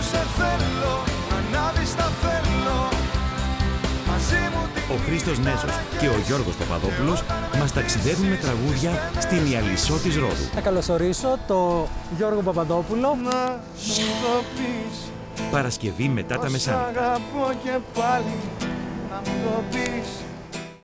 Ο Χρήστος Νέσος και ο Γιώργος Παπαδόπουλος μας ταξιδεύουν με τραγούδια στην Ιαλισσό της Ρόδου. Θα καλωσορίσω το Γιώργο Παπαδόπουλο. Παρασκευή μετά τα μεσάνυχτα. Αγαπώ και πάλι να μου το πεις.